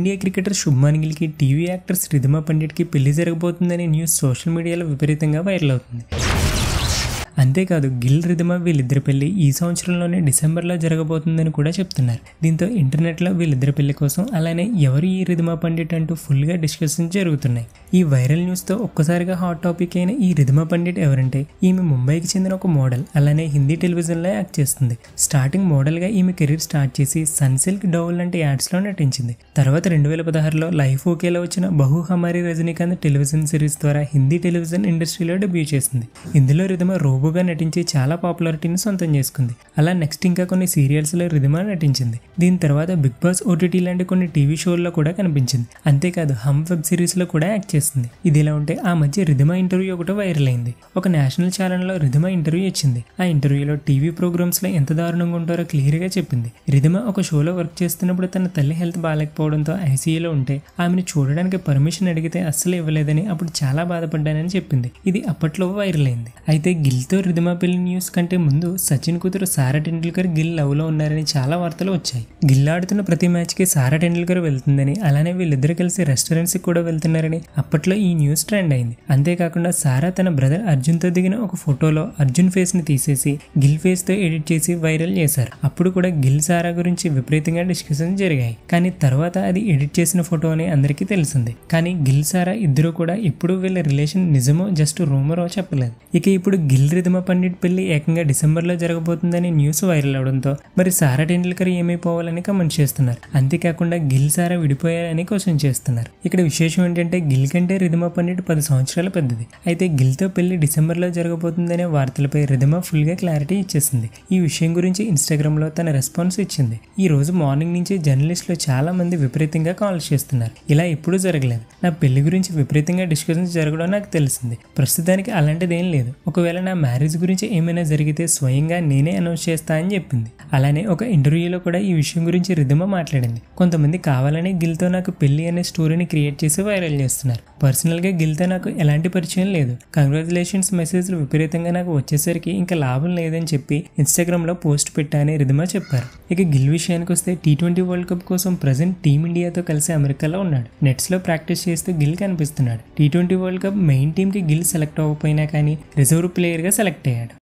Team India cricketer Shubman గిల్కి TV actors Ridhima పండిట్కి పెళ్లి జరగబోతుందనే న్యూస్ సోషల్ మీడియాలో విపరీతంగా వైరల్ అవుతుంది. అంతేకాదు గిల్ రిధిమా వీళ్ళిద్దరి పెళ్లి ఈ సంవత్సరంలోనే డిసెంబర్లో జరగబోతుందని కూడా చెప్తున్నారు. దీంతో ఇంటర్నెట్లో వీళ్ళిద్దరి పెళ్లి కోసం అలానే ఎవరు ఈ రిధిమా పండిట్ అంటూ ఫుల్గా డిస్కషన్స్ జరుగుతున్నాయి. ఈ వైరల్ న్యూస్తో ఒక్కసారిగా హాట్ టాపిక్ అయిన ఈ రిధిమా పండిట్ ఎవరంటే ఈమె ముంబైకి చెందిన ఒక మోడల్, అలానే హిందీ టెలివిజన్లో యాక్ట్ చేస్తుంది. స్టార్టింగ్ మోడల్గా ఈమె కెరీర్ స్టార్ట్ చేసి సన్సిల్క్ డౌల్ లాంటి యాడ్స్లో నటించింది. తర్వాత 2016లో లైఫ్ ఓకేలో వచ్చిన బహు హమారీ రజనీకాంత్ టెలివిజన్ సిరీస్ ద్వారా హిందీ టెలివిజన్ ఇండస్ట్రీలో డెబ్యూ చేసింది. ఇందులో రిధిమా రోబోగా నటించి చాలా పాపులారిటీని సొంతం చేసుకుంది. అలా నెక్స్ట్ ఇంకా కొన్ని సీరియల్స్లో రిధిమా నటించింది. దీని తర్వాత బిగ్ బాస్ ఓటీటీ లాంటి కొన్ని టీవీ షోల్లో కూడా కనిపించింది. అంతేకాదు హమ్ వెబ్ సిరీస్లో కూడా యాక్ట్ చేస్తుంది. ఇది ఇలా ఉంటే ఆ మధ్య రిధిమా ఇంటర్వ్యూ ఒకటి వైరల్ అయింది. ఒక నేషనల్ ఛానల్లో రిధిమా ఇంటర్వ్యూ ఇచ్చింది. ఆ ఇంటర్వ్యూలో టీవీ ప్రోగ్రామ్స్లో ఎంత దారుణంగా ఉంటారో క్లియర్గా చెప్పింది. రిధిమా ఒక షోలో వర్క్ చేస్తున్నప్పుడు తన తల్లి హెల్త్ బాగాలేకపోవడంతో ఐసీయూలో ఉంటే ఆమెను చూడడానికి పర్మిషన్ అడిగితే అస్సలు ఇవ్వలేదని అప్పుడు చాలా బాధపడ్డానని చెప్పింది. ఇది అప్పట్లో వైరల్ అయింది. అయితే గిల్తో రిధిమా పెళ్లి న్యూస్ కంటే ముందు సచిన్ కూతురు సారా టెండూల్కర్ గిల్ లవ్ లో ఉన్నారని చాలా వార్తలు వచ్చాయి. గిల్ ఆడుతున్న ప్రతి మ్యాచ్ కి సారా టెండూల్కర్ వెళ్తుందని, అలానే వీళ్ళిద్దరు కలిసి రెస్టారెంట్స్ కి కూడా వెళ్తున్నారని అప్పట్లో ఈ న్యూస్ ట్రెండ్ అయింది. అంతేకాకుండా సారా తన బ్రదర్ అర్జున్ తో దిగిన ఒక ఫోటోలో అర్జున్ ఫేస్ ని తీసేసి గిల్ ఫేస్ తో ఎడిట్ చేసి వైరల్ చేశారు. అప్పుడు కూడా గిల్ సారా గురించి విపరీతంగా డిస్కషన్ జరిగాయి. కానీ తర్వాత అది ఎడిట్ చేసిన ఫోటో అని అందరికీ తెలిసింది. కానీ గిల్ సారా ఇద్దరు కూడా ఎప్పుడు వీళ్ళ రిలేషన్ నిజమో జస్ట్ రూమరో చెప్పలేదు. ఇక ఇప్పుడు గిల్ రిధిమా పండిట్ పెళ్లి ఏకంగా డిసెంబర్లో జరగబోతుందని న్యూస్ వైరల్ అవడంతో మరి సారా టెండూల్కర్ ఏమైపోవాలని కమెంట్ చేస్తున్నారు. అంతేకాకుండా గిల్ సారా విడిపోయారని క్వశ్చన్ చేస్తున్నారు. ఇక్కడ విశేషం ఏంటంటే గిల్ కంటే రిధిమా పండిట్ 10 సంవత్సరాల పెద్దది. అయితే గిల్తో పెళ్లి డిసెంబర్లో జరగబోతుందనే వార్తలపై రిధిమా ఫుల్గా క్లారిటీ ఇచ్చేసింది. ఈ విషయం గురించి ఇన్స్టాగ్రామ్లో తన రెస్పాన్స్ ఇచ్చింది. ఈ రోజు మార్నింగ్ నుంచి జర్నలిస్టులు చాలా మంది విపరీతంగా కాల్స్ చేస్తున్నారు. ఇలా ఎప్పుడూ జరగలేదు. నా పెళ్లి గురించి విపరీతంగా డిస్కషన్స్ జరగడం నాకు తెలిసింది. ప్రస్తుతానికి అలాంటిది ఏం లేదు. ఒకవేళ నా మ్యారేజ్ గురించి ఏమైనా జరిగితే స్వయంగా నేనే అనౌన్స్ చేస్తా అని చెప్పింది. అలానే ఒక ఇంటర్వ్యూలో కూడా ఈ విషయం గురించి రిధిమా మాట్లాడింది. కొంతమంది కావాలని గిల్తో నాకు పెళ్లి అనే స్టోరీని క్రియేట్ చేసి వైరల్ చేస్తున్నారు. పర్సనల్గా గిల్తో నాకు ఎలాంటి పరిచయం లేదు. కంగ్రాచులేషన్స్ మెసేజ్లు విపరీతంగా నాకు వచ్చేసరికి ఇంకా లాభం లేదని చెప్పి ఇన్స్టాగ్రామ్లో పోస్ట్ పెట్టా అని రిధిమా చెప్పారు. ఇక గిల్ విషయానికి వస్తే T20 వరల్డ్ కప్ కోసం ప్రజెంట్ టీమిండియాతో కలిసి అమెరికాలో ఉన్నాడు. నెట్స్లో ప్రాక్టీస్ చేస్తూ గిల్ కనిపిస్తున్నాడు. T20 వరల్డ్ కప్ మెయిన్ టీంకి గిల్ సెలెక్ట్ అవ్వకపోయినా కానీ రిజర్వ్ ప్లేయర్గా సెలెక్ట్ అయ్యాడు.